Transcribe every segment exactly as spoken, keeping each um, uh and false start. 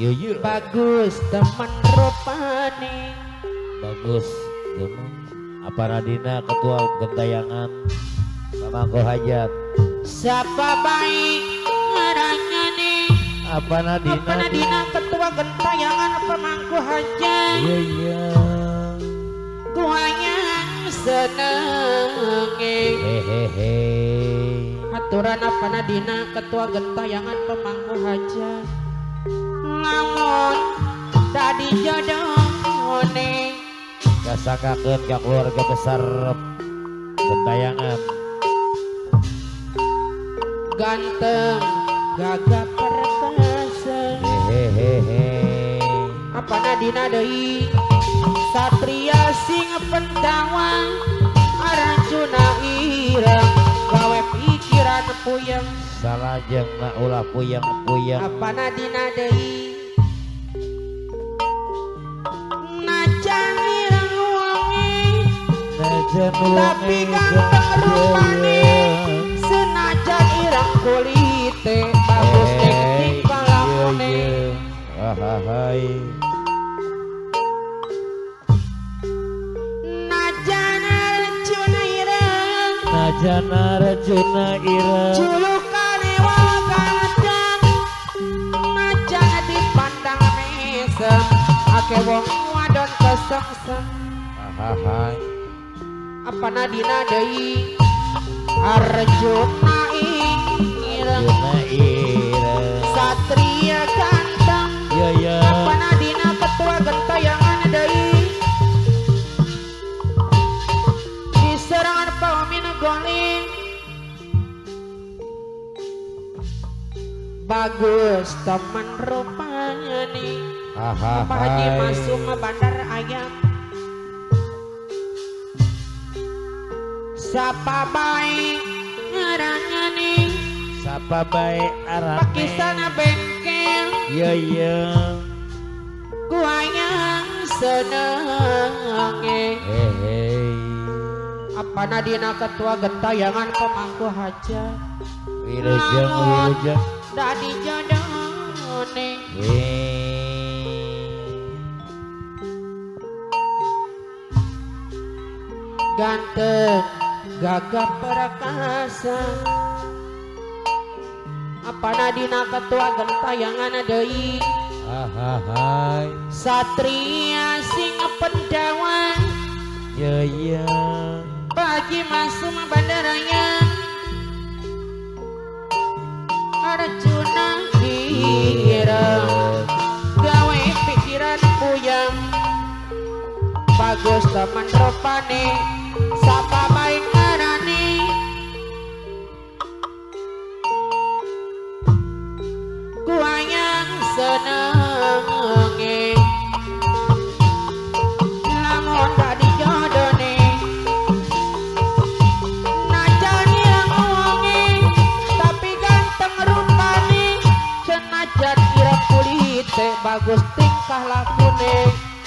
Yo yo. Bagus teman rupane. Bagus teman. Apa Radina ketua gentayangan pamangku hajat. Siapa baik ngarangane. Apa Nadina? Apa Nadina ketua gentayangan pemangku hajat. Iya iya. Kuanya senenge. Hehehe. Aturan apa Nadina ketua gentayangan pemangku hajat. Namun tadi jodohone. Kasangkakeun ka keluarga besar gentayangan. Ganteng gagah perkasa. Hehehe. Apa Nadina deui satria sing pentawang Arjuna ireng gawe pikiran puyeng. Salajeng na ulah puyeng-puyeng. Apa Nadina deui najan ireng wonge Najan tapi ganteng rupane senajan ireng kulite bagus ning tingkah lakune. Hai. Najan Arjuna ireng Najan Arjuna ireng julukane waganten najan dipandang mesem ake wong wadon kesengsem. Hai. Apa Nadina deui Arjuna ireng Arjuna ireng. satria ganteng. Ya ya. Apa Nadina ketua gentayangan deui diserangan paumin goling. Bagus teman rupanya nih. Apa Haji masuk ke bandar ayam. Sapa baik ngarangnya nih. Sapa baik arane. Pakisana bengkel. Ya ya. Kuanya senenge. Hehe. Apa Nadina ketua gentayangan pemangku hajat. Wilujeng wilujeng. Dadi jodohone. Ganteng gagah perkasa. Apa Nadina ketua gentayangan deui Hai. satria sing pendawan. Ya ya. Pagi masuk bandaranya Arjuna ireng gawe pikiran puyeng. Bagus teman rupane sapa baik ngarani. Kuayang senenge lamun tadi jodone najan ireng wonge tapi ganteng rupane senajan ireng kulite bagus tingkah lakune.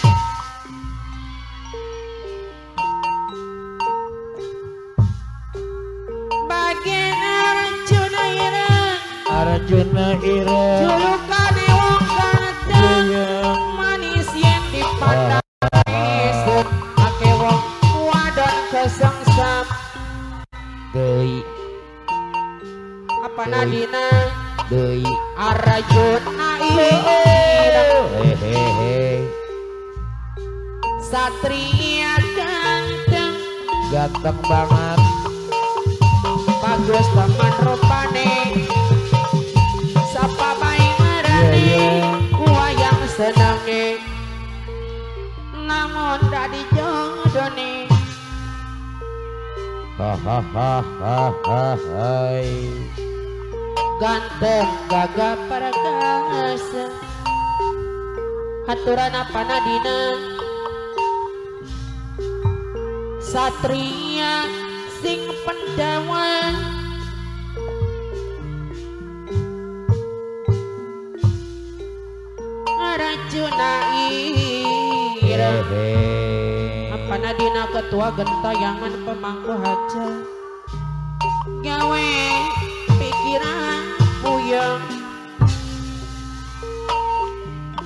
Bagian Arjuna ireng Arjuna ireng. julukane wong ganteng manis yen dipandang isut ake wong wadon kesengsem. Deui. Apa Nadina Deui. Arjuna ireng Hehehe. satria ganteng. Ganteng banget. Bagus teman rupane sapa baik ngarani. Ya, ya. Kuayang senenge namun dadi jodone. Hahaha. Hai. Ganteng gagah perkasa. Aturan apa Nadina satria sing pendawan. Arjuna ireng apa Nadina ketua gentayangan pemangku hajat. Gawe pikiran puyeng.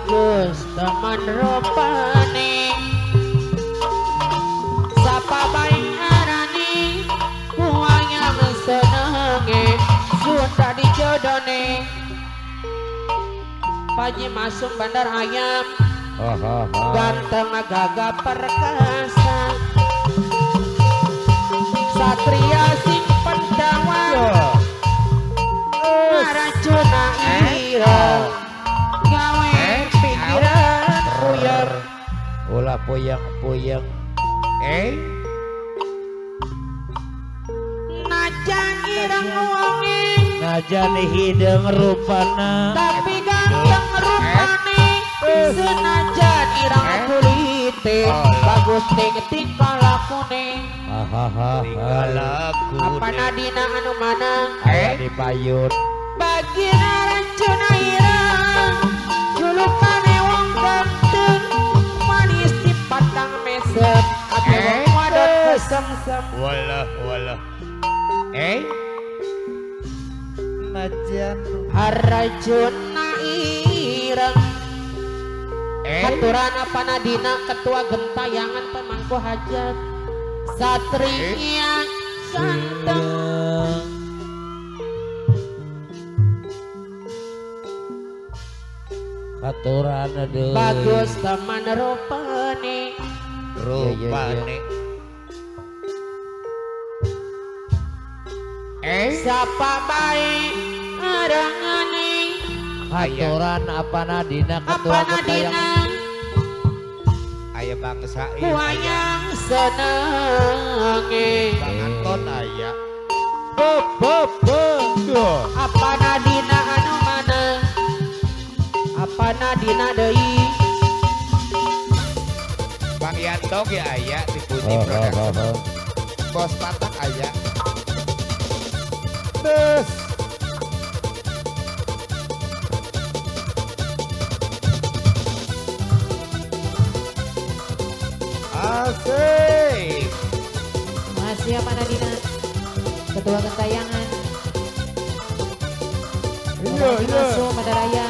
bagus teman rupane sapa baik arani kuanya senenge sudah dijodone Paji Masum Bandar Ayam ganteng gagah perkasa Satria sing pendawan racuna ireng gawe pikiran puyeng ulah puyeng-puyeng eh najan ireng wonge najan hideng rupana tapi ganteng rupane senajan ireng kulite bagus ting tingkah lakune tingkah lakune apa nadina anu mana aya di payun bagina racuna ireng julukane wong ganteng manis di patang mesem ake wong wadon kesem-sem walah walah eh najan Arjuna ireng eh aturan apa nadina ketua gentayangan pemangku hajat satria ganteng aturan aduh bagus teman rupane rupane eh siapa baik arangane aturan apa nadina ketua apa nadina aya bangsa wayang senenge panganton aya bop bop bop apa nadina anu mana apa nadina deui Bang Yanto ya aya di Putih oh, Production. oh, oh, oh. Bos Patak aya. Des asik masih apa nadina ketua gentayangan iya iya masuk Madaraya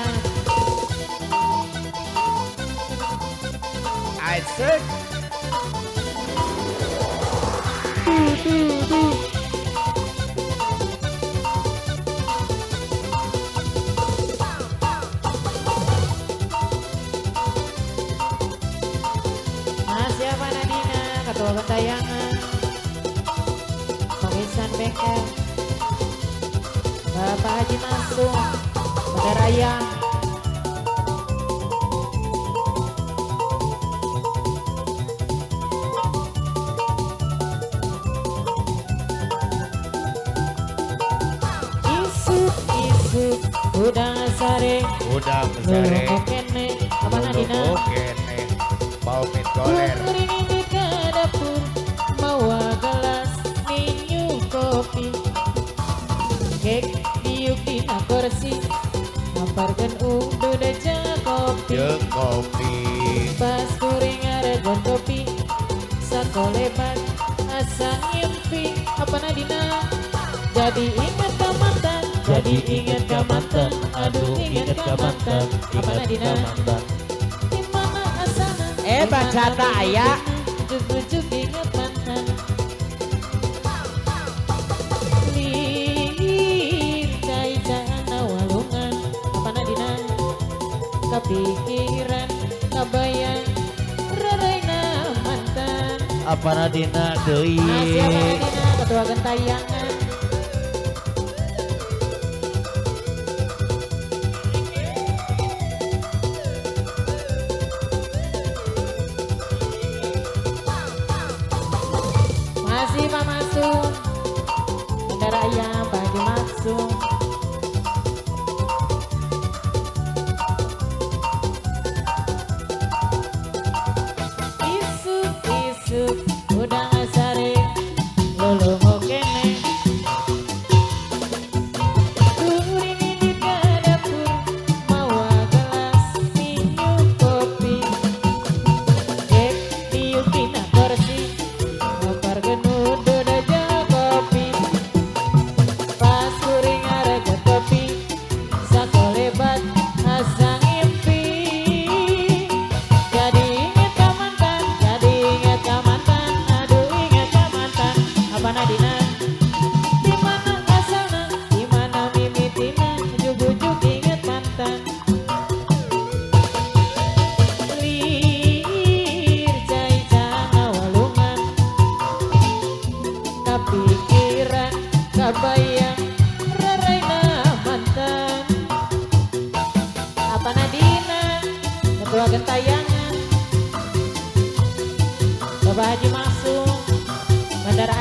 asik masih apa nadina ketua gentayangan Komisan Bengkel Bapak Haji Masum Madaraya isuk-isuk udah sare Udah besare. lulu kene apa nadina Kene. Bau mit goler. Kuring di ke dapur bawa gelas minum kopi kek diuk dina kursi ngaparkeun udah deja kopi Jeung kopi. pas kuring ngaregon kopi sakolebat asa ngimpi apa nadina jadi ingat ka mantan jadi ingat ka mantan aduh ingat ka mantan apa nadina dimana asana eh bacata aya ujuk-ujuk ingat mantan lir cai jana walungan apa nadina kepikiran kabayang rarayna mantan apa nadina deui masih apa nadina ketua gentayangan masih Pak Masum Bandaraya bagi Masum isuk-isuk udah ngasare lulu mau kene kuring di ke dapur bawa gelas minum kopi kek diuk dina kursi ngapar genudu daja kopi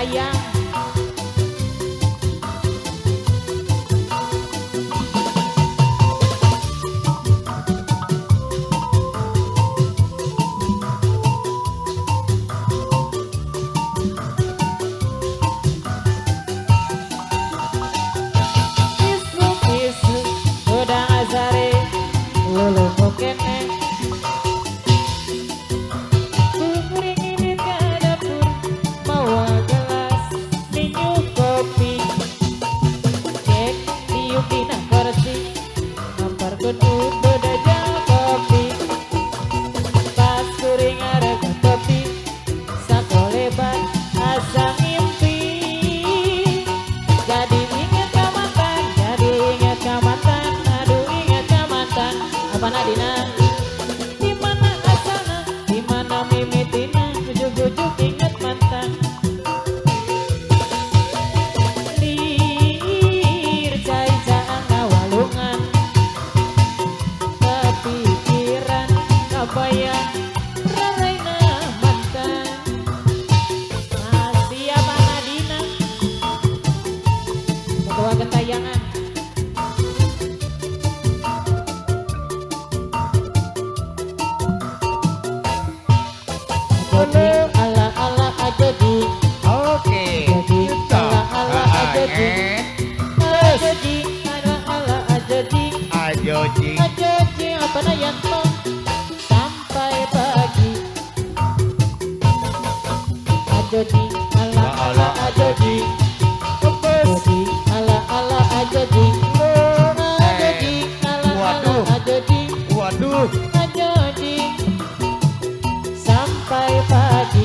sayang. Isu-isu udah azare lulu mukene. Dimana asana, dimana mimitina, ujuk-ujuk ingat mantan. Lir cai-caan awalungan, kepikiran kabayang raraina mantan. Masih apa Nadina? Ketua gentayangan. Ala ala aja di, Oke. jadi Gitu. ala ala Ah, aja di, eh. aja di, ala ala aja di, Ajo Ji. aja di apa nayanto sampai pagi. Aja di, ala ala aja di, jadi ala ala aja di, aja di, ala ala aja di, Waduh. aja di sampai pagi.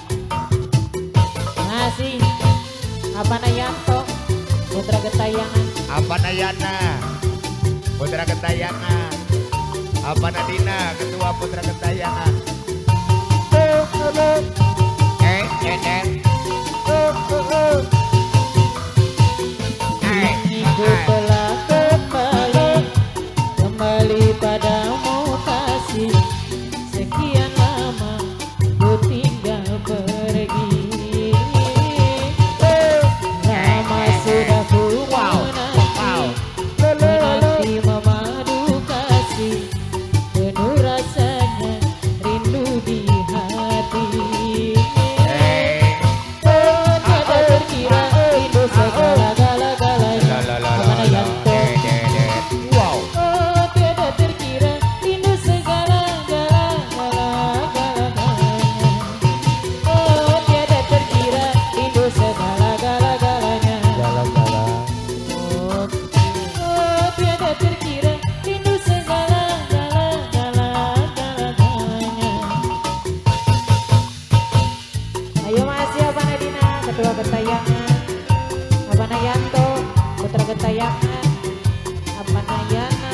Masih apa Nayanto putra gentayangan. Apa Nayana? Putra Gentayangan. Apa Nadina? Ketua Putra Gentayangan. Eh, eh, eh. Eh, Minggu eh. telah kembali, kembali padamu kasih. Sekian lama ku tinggal pergi. Lama sudah ku menanti, menanti memadu kasih. Penuh rasanya rindu di hati. Eh. Oh, tiada terkira rindu segala-gala-galanya. La, la, la, Apa la, la. Nayanto? Eh, eh, eh. Wow. Oh, tiada terkira rindu segala-gala-gala-galanya. Oh, tiada terkira rindu segala-gala-galanya. Oh, oh, tiada terkira rindu segala-gala-gala-galanya. Ayo masih apa Nadina, ketua gentayangan. Apa Nayanto, putra gentayangan. Apa Nayana.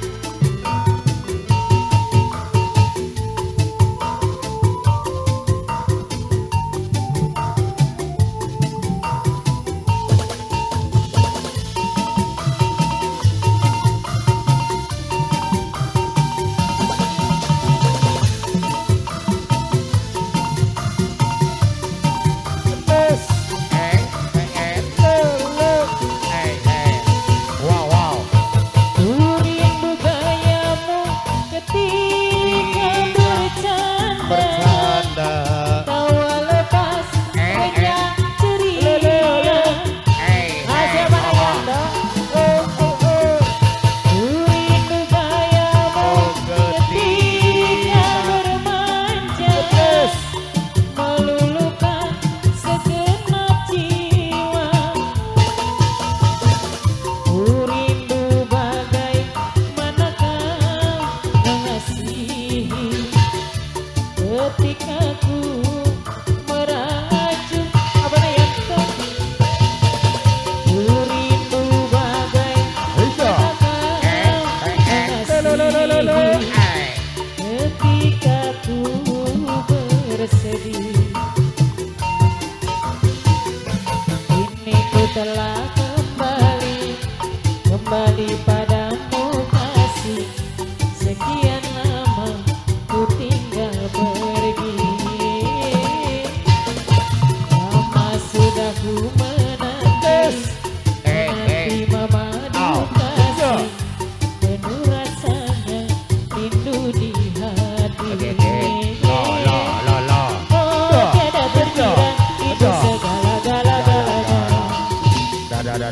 Eh, eh, eh. Eh, eh. Wow, wow. Ku rindu gayamu ketika bercanda, Bercanda. tawa lepas hanya ceria. Eh, Masih eh. apa Wow, wow. Nayanto? Oh, oh, oh. Ku rindu gayamu ketika bermanja, meluluhkan segenap jiwa. Ku rindu bagaimana kau mengasihi ketika ku merajut. Apa Nayanto? Ku rindu bagaimana kau Eh, eh, eh. mengasihi Eh. ketika ku bersedih. Kini ku telah kembali, kembali padamu kasih. Sekian lama ku tinggal pergi. Lama sudah